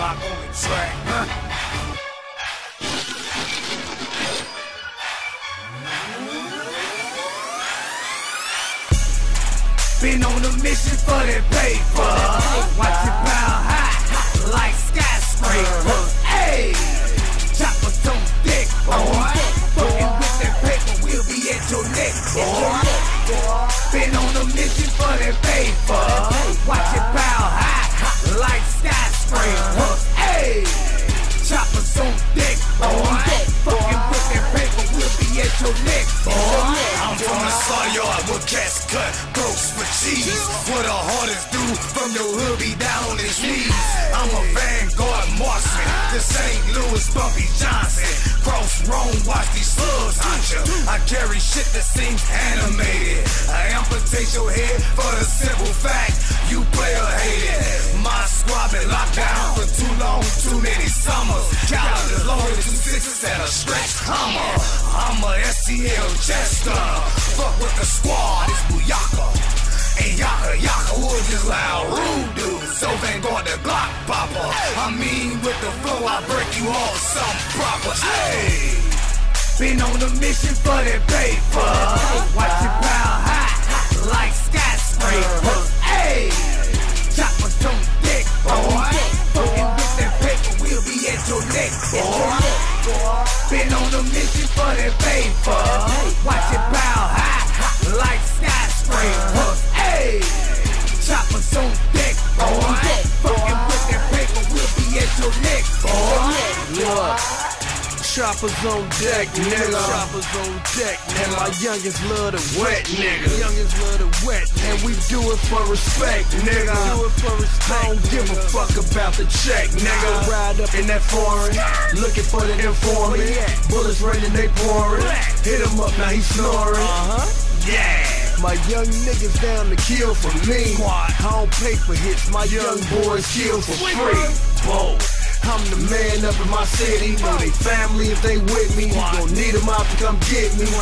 Rock on the track, Been on a mission for that paper. Watch it bow high like skyscrapers. Hey, choppers on deck, boy. Fucking with that paper, we'll be at your neck, boy. Been on a mission for that paper. Watch it bow high like skyscrapers. Hey, choppers on deck, boy. Fucking with that paper, we'll be at your neck, boy. I'm from the Sawyard with cats cut, gross for cheese. What a hardest dude from your hood be down on his knees. I'm a Vanguard marksman, the St. Louis Bumpy Johnson. Cross Rome, watch these slugs hunt ya. I carry shit that seems animated. I amputate your head for the simple fact you player hated. My squad been locked down for too long, too many summers. Calendars longer than 2 6s at a stretch Hummer. I'm a STL Chester. Fuck with the squad, it's Booyaka. And Yaka was just loud rude dude. So Vanguard the Glock popper. I mean with the flow I break you off something proper. Ayy, been on a mission for that paper. Watch it bow high like skyscrapers. Ayy, choppers on deck, boy. Fucking with that paper, we'll be at your neck, boy. Been on a mission for that paper. Watch it bow high like skyscrapers. Hey, choppers on deck, boy. Fucking with that paper, we'll be at your neck, boy. Look, choppers on deck, nigga. Choppers on deck, and my youngins love the wet, nigga. Youngins love the wet, and we do it for respect, nigga. Do it for respect. I don't give a fuck about the check, nigga. Ride up in that foreign, looking for the informant. Bullets raining, they pouring. Hit him up, now he snoring. Yeah. My young niggas down to kill for me. I don't pay for hits, my young boys kill for free. Whoa. I'm the man up in my city. Know they family if they with me. You gon' need them out to come get me.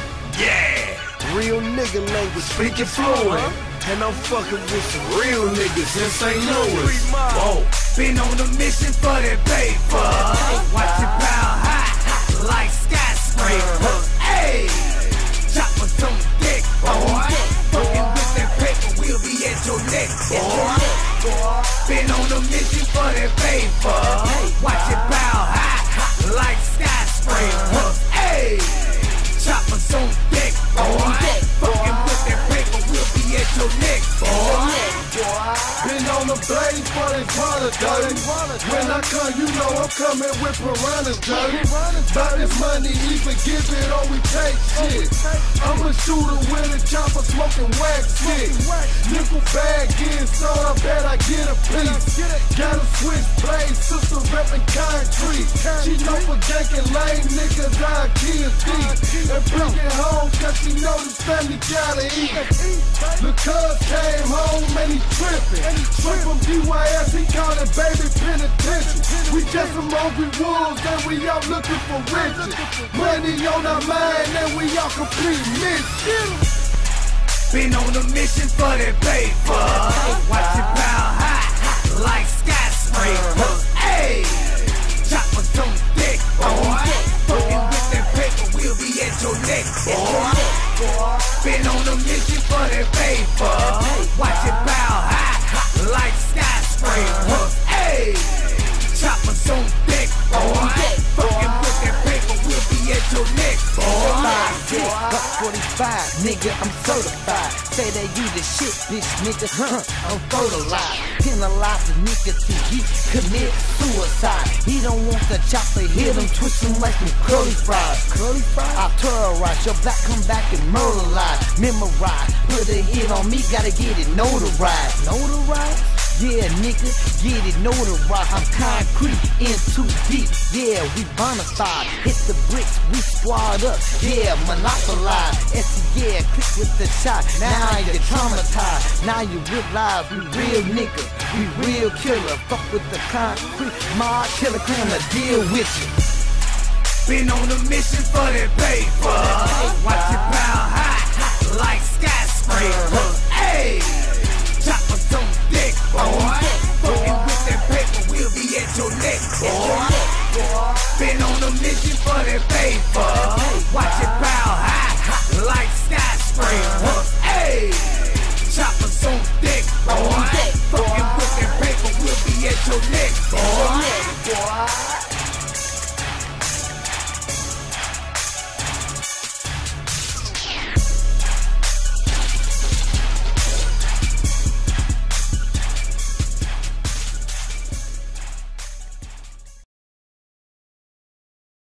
Yeah. Real nigga language, speaking fluent. And I'm fucking with some real niggas in St. Louis. Whoa. Been on a mission for that paper. Watch it bow high like skyscrapers. Hey, choppers on deck, boy. Fucking with that paper, we'll be at your neck, boy. Been on a mission for that paper. Watch it bow high like skyscrapers. Hey, choppers on deck, boy. Fucking with that paper, we'll be at your neck, boy. Been on the blaze for this water, dirty. When I come, you know I'm coming with piranhas, dirty. About this money, either give it or we take shit. I'm a shooter with a chopper smoking wax shit. Nickel bag getting sold, I bet I get a piece. Got a switch blade, sister reppin' concrete. She know for ganking lame niggas, I kill deep. And bring it home, cause she know the family gotta eat. The cuz came home and he trippin'. Straight from DYS, he called it baby penitentiary. We just some hungry wolves and we out looking for riches. Money on our mind and we all complete missions. Been on a mission for that paper. Watch it bow high like skyscrapers. Hey, choppers on deck, boy. Fucking with that paper, we'll be at your neck, boy. Been on a mission for that paper. Watch it bow high like skyscrapers. Hey, choppers on deck, boy. Fucking with that paper, we'll be at your neck, boy. 45, nigga, I'm certified. Say that you the shit, bitch, nigga, I'm fertilized. Penalize a nigga till he commit suicide. He don't want the chopper, hit him, twist him like some curly fries. Curly fries? I terrorize your black, come back and murderize. Memorize, put a hit on me, gotta get it notarized. Notarized? Yeah, nigga, get it notarized. I'm concrete, in too deep. Yeah, we bonafide. Hit the bricks, we squad up. Yeah, monopolize. Yeah, click with the shot. Now you're traumatized. Now you realize we real niggas. We real killer. Fuck with the concrete. My kilogram to deal with you. Been on a mission for that paper. Watch it bow high like skyscrapers. Hey, choppers on deck, boy. Fucking with that paper, we'll be at your on a mission for that paper. Watch it bow high like skyscrapers. Hey.